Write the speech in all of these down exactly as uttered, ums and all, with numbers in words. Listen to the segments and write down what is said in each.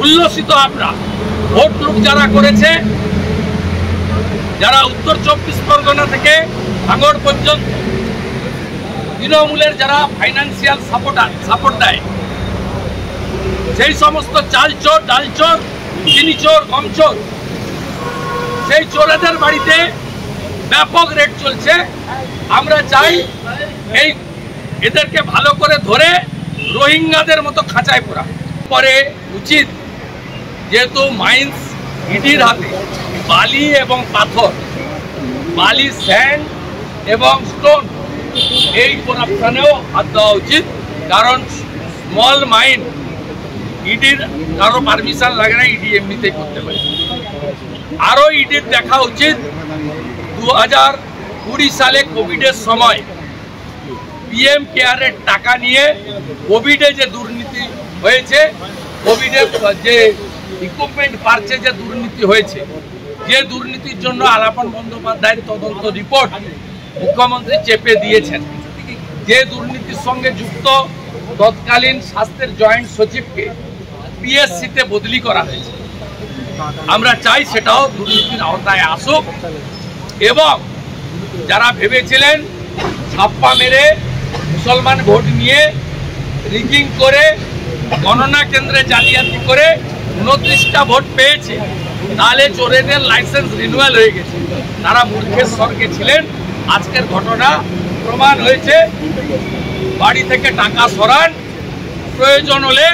উল্লসিত আমরা। ভোট লুট যারা করেছে, যারা উত্তর চব্বিশ পরগনা থেকে ভাঙড় পর্যন্ত তৃণমূলের যারা ফাইন্যান্সিয়াল সাপোর্টার সাপোর্ট দেয়, সেই সমস্ত চাল চোর, ডাল চোর, চিনি চোর, গম চোর, সেই চোরেদের বাড়িতে ব্যাপক রেড চলছে। আমরা চাই এই এদেরকে ভালো করে ধরে রোহিঙ্গাদের মতো খাঁচায় পড়া পরে উচিত। যেহেতু মাইন্স ইডির হাতে বালি এবং পাথর, বালি, স্যান্ড এবং স্টোন, এই করাপশনেও হাত দেওয়া উচিত। কারণ স্মল মাইন্ড ইডির কারো পারমিশন লাগে না, ইডি এমনিতেই করতে পারে। আরও ইডির দেখা উচিত দু হাজার কুড়ি সালে কোভিডের সময় পিএম কেয়ারের টাকা নিয়ে কোভিডে যে দুর্নীতি হয়েছে, কোভিডের যে ইকুইপমেন্ট পারচেজে দুর্নীতি হয়েছে, যে দুর্নীতির জন্য আলাপন বন্দ্যোপাধ্যায়ের তদন্ত রিপোর্ট মুখ্যমন্ত্রী চেপে দিয়েছেন, যে দুর্নীতির সঙ্গে যুক্ত তৎকালীন স্বাস্থ্যের জয়েন্ট সচিবকে পিএসসিতে বদলি করা হয়েছে। আমরা চাই সেটাও দুর্নীতির আওতায় আসুক। এবং যারা ভেবেছিলেন ছাপ্পা মেরে মুসলমান ভোট নিয়ে রিগিং করে গণনা কেন্দ্রে জালিয়াতি করে উনত্রিশটা ভোট পেয়েছে, তাহলে চোরেদের লাইসেন্স রিনিউয়াল হয়ে গেছে, তারা মূর্খের স্বর্গে ছিলেন। আজকের ঘটনা প্রমাণ হয়েছে। বাড়ি থেকে টাকা সরান, প্রয়োজন হলে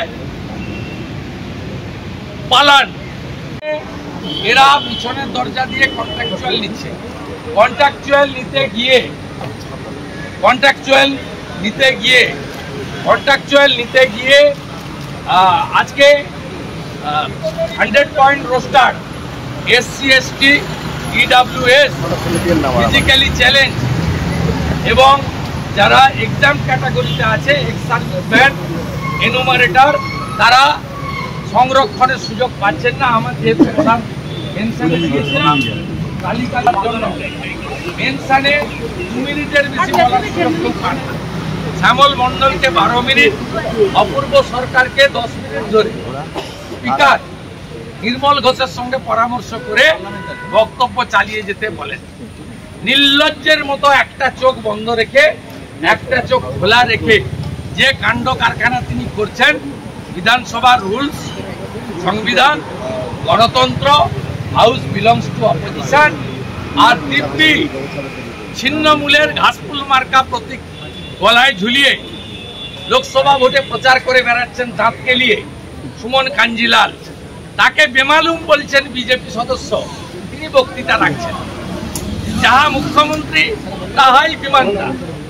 পালান। এরা পিছনের দরজা দিয়ে কন্ট্রাকচুয়াল নিচ্ছে। কন্ট্রাকচুয়াল নিতে গিয়ে কন্ট্রাকচুয়াল নিতে গিয়ে কন্ট্রাকচুয়াল নিতে গিয়ে আজকে hundred point roster, SC ST, EWS, physically challenge এবং যারা এক্সাম ক্যাটাগরিতে আছে, এক্স সার্ভিসম্যান, এনুমারেটর, তারা সংরক্ষণের সুযোগ পাচ্ছেন না। আমার যেহেতু প্রধান পেনশনে দিয়েছিলাম তালিকার জন্য, পেনশনে দু মিনিটের বেশি বলার সুযোগ কেউ পান না। শ্যামল মণ্ডলকে বারো মিনিট, অপূর্ব সরকারকে দশ মিনিট ধরে স্পিকার নির্মল ঘোষের সঙ্গে পরামর্শ করে বক্তব্য চালিয়ে যেতে বলেন। নির্লজ্জের মতো একটা চোখ বন্ধ রেখে, একটা চোখ খোলা রেখে যে কাণ্ড কারখানা তিনি করছেন, বিধানসভার রুলস, সংবিধান, গণতন্ত্র, হাউস বিলংস টু অপোজিশন, আর দিব্যি ছিন্নমূলের ঘাসফুল মার্কা প্রতীক গলায় ঝুলিয়ে লোকসভা ভোটে প্রচার করে বেড়াচ্ছেন দাঁত কেলিয়ে সুমন কাঞ্জিলাল, তাকে বেমালুম বলছেন বিজেপি সদস্য, তিনি বক্তৃতা রাখছেন। যাহা মুখ্যমন্ত্রী তাহাই বিমানটা,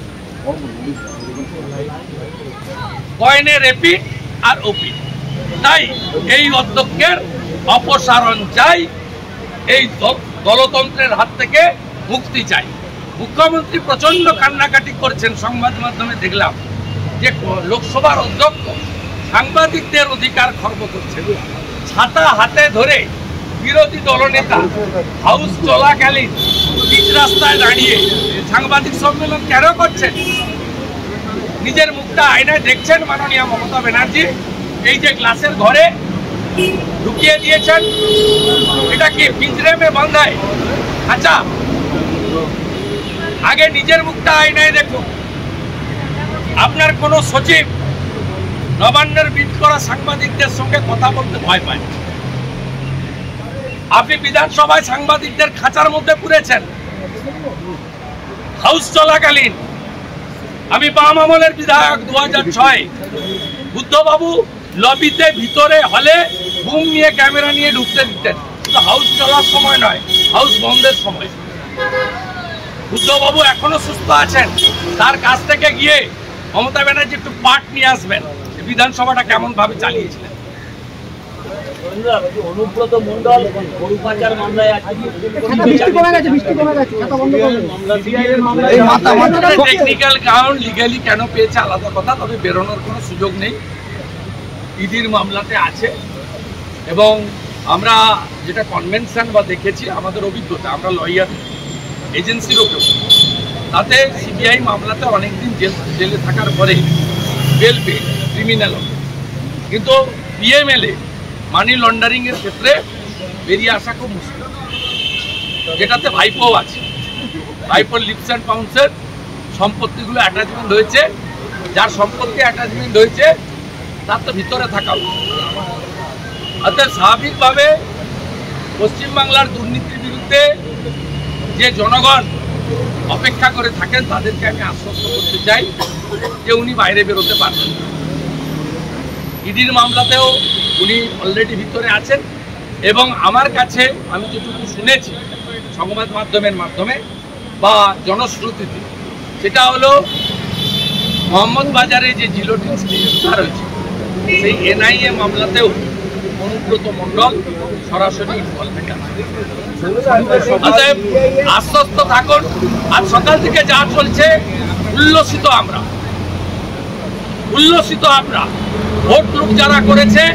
কয়েনে রেপিড আর ওপি। তাই এই অধ্যক্ষের অপসারণ চাই, এই দলতন্ত্রের হাত থেকে মুক্তি চাই। মুখ্যমন্ত্রী প্রচন্ড কান্নাকাটি করছেন, সংবাদ মাধ্যমে দেখলাম যে লোকসভার অধ্যক্ষ সাংবাদিকদের অধিকার খর্ব করছেন। ছাতা হাতে ধরে বিরোধী দলনেতা হাউস চলাকালীন পিচ রাস্তায় দাঁড়িয়ে সাংবাদিক সম্মেলন কেন করছেন? নিজের মুখটা আয়নায় দেখছেন মাননীয় মমতা ব্যানার্জি? এই যে গ্লাসের ঘরে ঢুকিয়ে দিয়েছেন, এটা কি পিঞ্জরে মে বাঁধায় আচ্ছা? আগে নিজের মুখটা আয়নায় দেখুন। আপনার কোনো সচিব নবান্নের বিট করা সাংবাদিকদের সঙ্গে কথা বলতে ভয় পায়। আপনি বিধানসভায় সাংবাদিকদের খাঁচার মধ্যে পুরেছেন হাউস চলাকালীন। আমি বাম আমলের বিধায়ক, দু হাজার ছয় বুদ্ধবাবু লবিতে ভিতরে হলে বুম নিয়ে ক্যামেরা নিয়ে ঢুকতে দিতেন, কিন্তু হাউস চলার সময় নয়, হাউস বন্ধের সময়। বুদ্ধবাবু এখনো সুস্থ আছেন, তার কাছ থেকে গিয়ে মমতা ব্যানার্জি একটু পাঠ নিয়ে আসবেন বিধানসভাটা কেমন ভাবে চালিয়েছিলেন। অনুব্রত মন্ডল গরু পাচার মামলায় টেকনিক্যাল গ্রাউন্ড, লিগালি কেন পেয়েছে আলাদা কথা, তবে বেরোনোর কোনো সুযোগ নেই। ইডির মামলাতে আছে এবং আমরা যেটা কনভেনশন বা দেখেছি, আমাদের অভিজ্ঞতা, আমরা লয়ার এজেন্সিরও কেউ, তাতে সিবিআই মামলাতে অনেকদিন জেল জেলে থাকার পরে বেল পেয়ে ক্রিমিনাল, কিন্তু পিএমএলএ মানি লন্ডারিং এর ক্ষেত্রে বেরিয়ে আসা খুব মুশকিল, যেটাতে ভাইপো আছে। ভাইপোর লিপস অ্যান্ড পাউন্সের সম্পত্তিগুলো অ্যাটাচমেন্ট হয়েছে, যার সম্পত্তি অ্যাটাচমেন্ট হয়েছে তার তো ভিতরে থাকা উচিত। অর্থাৎ স্বাভাবিকভাবে পশ্চিমবাংলার দুর্নীতির বিরুদ্ধে যে জনগণ অপেক্ষা করে থাকেন তাদেরকে আমি আশ্বস্ত করতে চাই যে উনি বাইরে বেরোতে পারবেন। ইডির মামলাতেও উনি অলরেডি ভিতরে আছেন এবং আমার কাছে আমি যেটুকু শুনেছি সংবাদ মাধ্যমের মাধ্যমে বা জনশ্রুতিতে, সেটা হলো মোহাম্মদ বাজারে যে জিলোটিন গ্রেফতার হয়েছে সেই এনআইএ মামলাতেও অনুব্রত মণ্ডল সরাসরি ইনভলভমেন্ট আছে। অতএব আশ্বস্ত থাকুন। আজ সকাল থেকে যা চলছে উল্লসিত আমরা উল্লসিত আমরা ভোট লুট যারা করেছে,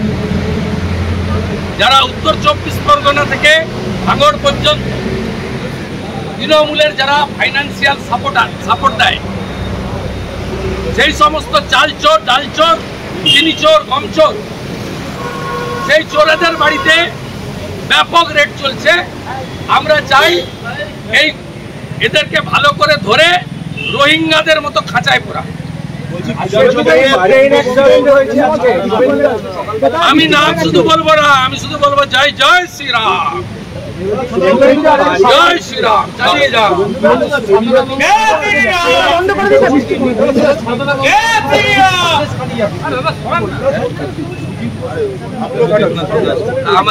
যারা উত্তর চব্বিশ পরগনা থেকে ভাঙড় পর্যন্ত তৃণমূলের যারা ফাইন্যান্সিয়াল সাপোর্টার সাপোর্ট দেয়, সেই সমস্ত চাল চোর, ডাল চোর, চিনি চোর, গম চোর, সেই চোরেদের বাড়িতে ব্যাপক রেড চলছে। আমরা চাই এই এদেরকে ভালো করে ধরে রোহিঙ্গাদের মতো খাঁচায় পোড়া। আমি নাম শুধু বলবো না, আমি শুধু বলবো জয় জয় শ্রীরাম, জয় শ্রীরাম, চালিয়ে যাও। আমার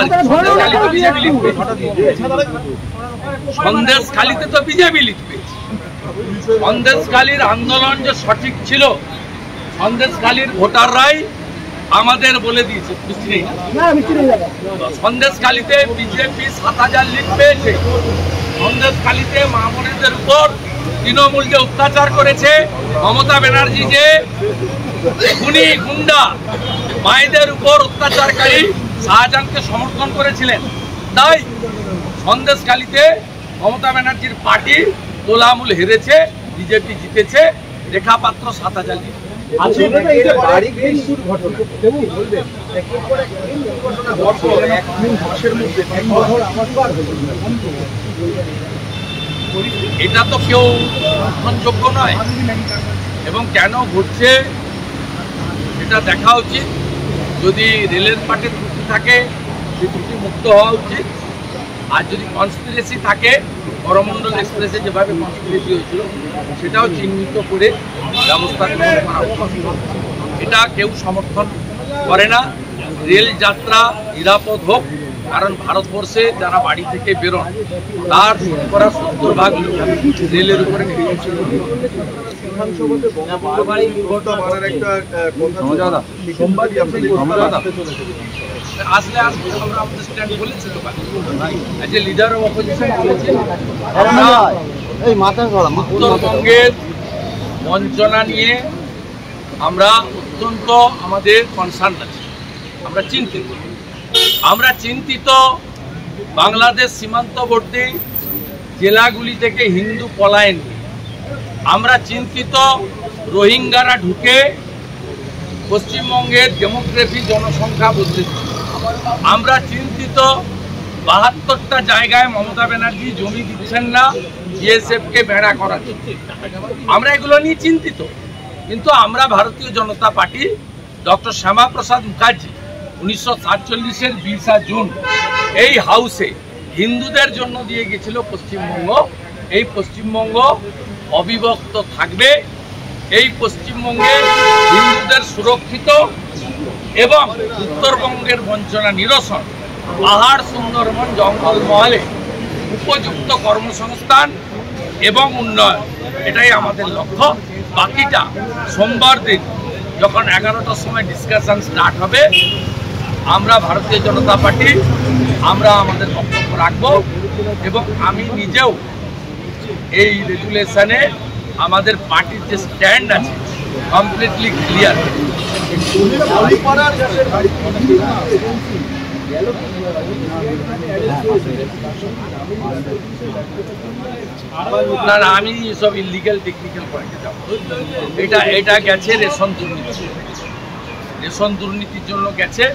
সন্দেশখালীতে তো বিজেপি লিখবে। সন্দেশখালীর আন্দোলন যে সঠিক ছিল, সন্দেশখালীর ভোটাররাই আমাদের বলে দিয়েছে। সন্দেশখালীতে বিজেপি সাত হাজার লিড পেয়েছে। সন্দেশখালীতে মা বোনেদের উপর তৃণমূল যে অত্যাচার করেছে, মমতা ব্যানার্জি যে খুনি গুন্ডা মায়েদের উপর অত্যাচারকারী শাহজাহানকে সমর্থন করেছিলেন, তাই সন্দেশখালীতে মমতা ব্যানার্জির পার্টি তোলামূল হেরেছে, বিজেপি জিতেছে। রেখা পাত্র সাত হাজার লিড। এটা তো কেউ গ্রহণযোগ্য নয় এবং কেন ঘটছে এটা দেখা উচিত। যদি রেলের পার্টির ত্রুটি থাকে সেই ত্রুটি মুক্ত হওয়া উচিত। আর যদি কনস্পিরেসি থাকে, করমণ্ডল এক্সপ্রেসে যেভাবে কনস্পিরেসি হয়েছিল সেটাও চিহ্নিত করে ব্যবস্থা গ্রহণ করা উচিত। এটা কেউ সমর্থন করে না। রেল যাত্রা নিরাপদ হোক, কারণ ভারতবর্ষে যারা বাড়ি থেকে বেরোন তার শতকরা সত্তর ভাগ রেলের উপরে আসলে আসলে আমরা আমাদের স্ট্যান্ড বলেছি তো as a leader of opposition বলেছি উত্তরবঙ্গের বঞ্চনা নিয়ে আমরা অত্যন্ত আমাদের কনসার্ন আছে, আমরা চিন্তিত। আমরা চিন্তিত বাংলাদেশ সীমান্তবর্তী জেলাগুলি থেকে হিন্দু পলায়ন। আমরা চিন্তিত রোহিঙ্গারা ঢুকে পশ্চিমবঙ্গের ডেমোগ্রাফি জনসংখ্যা বদলেছে। আমরা চিন্তিত বাহাত্তরটা জায়গায় মমতা ব্যানার্জি জমি দিচ্ছেন না, বিএসএফকে বেড়া করাচ্ছে। আমরা এগুলো নিয়ে চিন্তিত। কিন্তু আমরা ভারতীয় জনতা পার্টি ডক্টর শ্যামাপ্রসাদ মুখার্জি উনিশশো সাতচল্লিশের বিশা জুন এই হাউসে হিন্দুদের জন্য দিয়ে গেছিল পশ্চিমবঙ্গ। এই পশ্চিমবঙ্গ অবিভক্ত থাকবে। এই পশ্চিমবঙ্গে হিন্দুদের সুরক্ষিত এবং উত্তরবঙ্গের বঞ্চনা নিরসন, পাহাড় সুন্দরবন জঙ্গলমহলে উপযুক্ত কর্মসংস্থান এবং উন্নয়ন, এটাই আমাদের লক্ষ্য। বাকিটা সোমবার দিন যখন এগারোটার সময় ডিসকাশন স্টার্ট হবে, আমরা ভারতীয় জনতা পার্টি আমরা আমাদের বক্তব্য রাখব এবং আমি নিজেও এই রেজুলেশনে আমাদের পার্টির যে স্ট্যান্ড আছে কমপ্লিটলি ক্লিয়ার। না না আমি সব ইলিগাল টেকনিক্যাল পয়েন্টে যাব। এটা এটা গেছে রেশন দুর্নীতি, রেশন দুর্নীতির জন্য গেছে।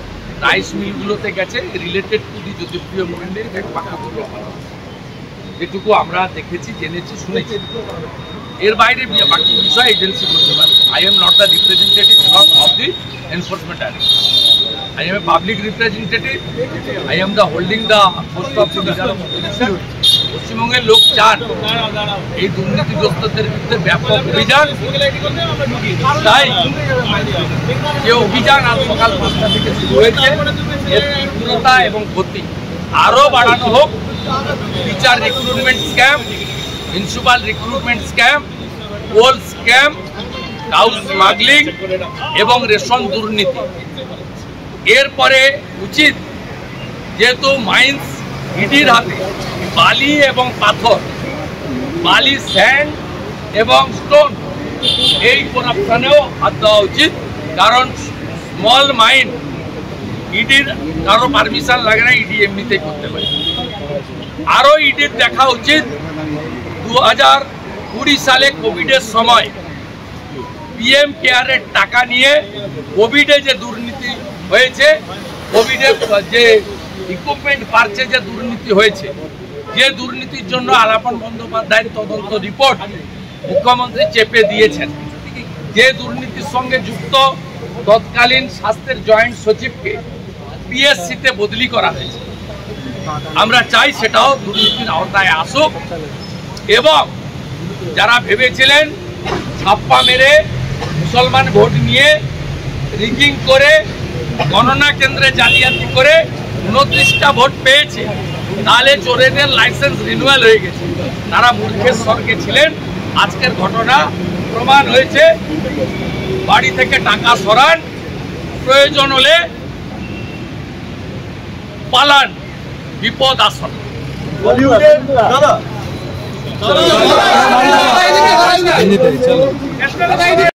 রাইস মিলগুলোতে গেছে রিলেটেড টু দি জ্যোতিপ্রিয় মন্ডলের এক বাক্যগুলো যেটুকু আমরা দেখেছি, জেনেছি, শুনেছি। এর বাইরে বাকি বিষয় এজেন্সি করতে পারে। I am not the representative of the enforcement director. I am a public representative. I am the holding the post of the পশ্চিমবঙ্গের লোক চান এই দুর্নীতিগ্রস্তদের বিরুদ্ধে ব্যাপক অভিযান। তাই যে অভিযান আজ সকাল পাঁচটা থেকে শুরু হয়েছে, এর তীব্রতা এবং গতি আরও বাড়ানো হোক। Teacher recruitment scam, principal recruitment scam, coal scam, cow smuggling এবং রেশন দুর্নীতি। এরপরে উচিত, যেহেতু মাইন্স ইডির হাতে বালি এবং পাথর, বালি স্যান্ড এবং স্টোন, এই করাপশনেও হাত দেওয়া উচিত। কারণ স্মল মাইন ইডির কারো পারমিশন লাগে না, ইডি এমনিতেই করতে পারে। আরও ইডির দেখা উচিত দু হাজার কুড়ি সালে কোভিডের সময় পিএম কেয়ারের টাকা নিয়ে কোভিডে যে দুর্নীতি হয়েছে, কোভিডে যে ইকুইপমেন্ট পারচেজে যে দুর্নীতি হয়েছে, যে দুর্নীতির জন্য আলাপন বন্দ্যোপাধ্যায়ের তদন্ত রিপোর্ট মুখ্যমন্ত্রী চেপে দিয়েছেন, যে দুর্নীতির সঙ্গে যুক্ত তৎকালীন স্বাস্থ্যের জয়েন্ট সচিবকে পিএসসিতে বদলি করা হয়েছে। আমরা চাই সেটাও দুর্নীতির আওতায় আসুক এবং যারা ভেবেছিলেন ছাপ্পা মেরে মুসলমান ভোট নিয়ে রিগিং করে গণনা কেন্দ্রে জালিয়াতি করে উনত্রিশটা ভোট পেয়েছে, তাহলে চোরেদের লাইসেন্স রিনিউয়াল হয়ে গেছে, তারা মূর্খের স্বর্গে ছিলেন। আজকের ঘটনা প্রমাণ হয়েছে। বাড়ি থেকে টাকা সরান, প্রয়োজন হলে পালান, বিপদ আসন।